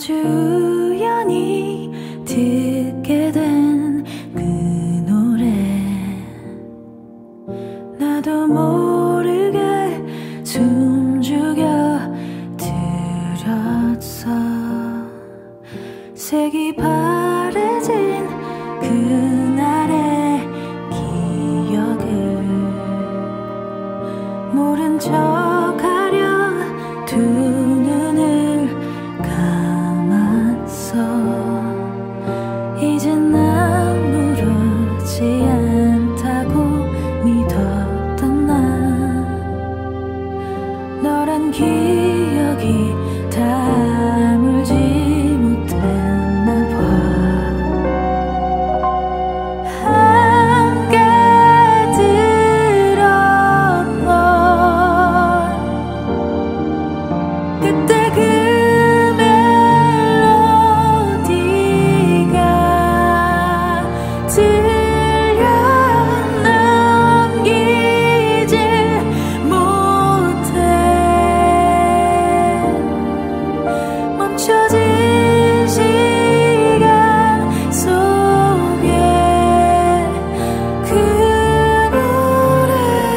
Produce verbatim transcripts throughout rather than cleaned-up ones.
아주 우연히 듣게 된 그 노래, 나도 모르게 숨죽여 들었어. 색이 바래진 그날의 기억을 모른 척하려 두 눈을 감았어. 이젠 아무렇지 않다고 믿었던 나, 너란 기억이 다물지 못했나 봐. 함께 들었던 그때 그 멜로디가 들려 남기지 못해. 멈춰진 시간 속에 그 노래,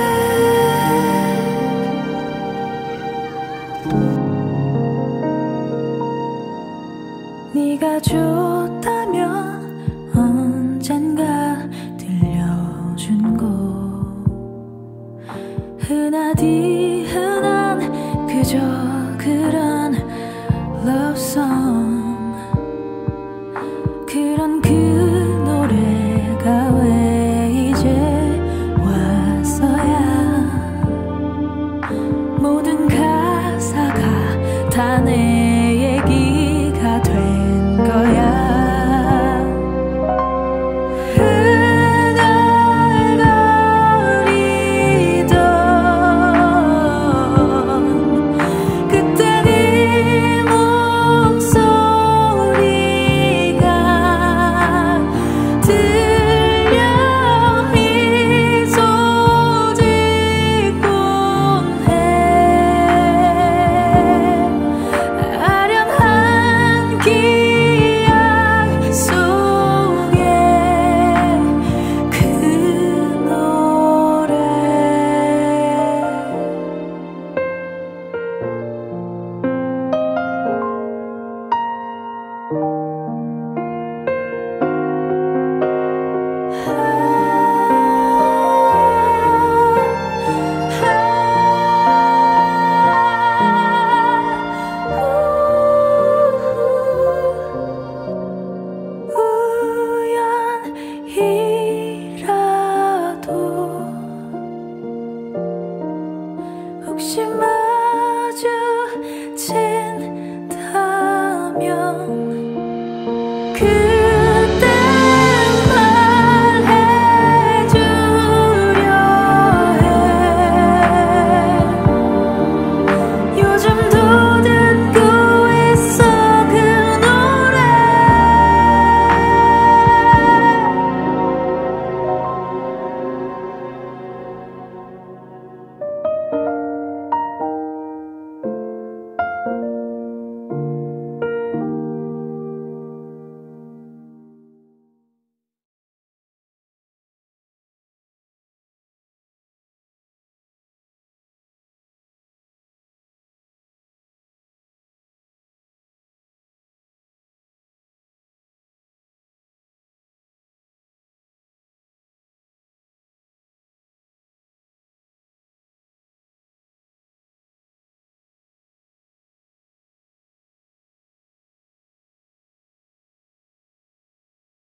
네가 좋다면 언젠가 들려준 곡, 흔하디 흔한 그저 그런 love song. 그런 그 노래가 왜 이제 와서야 모든 가사가 다 내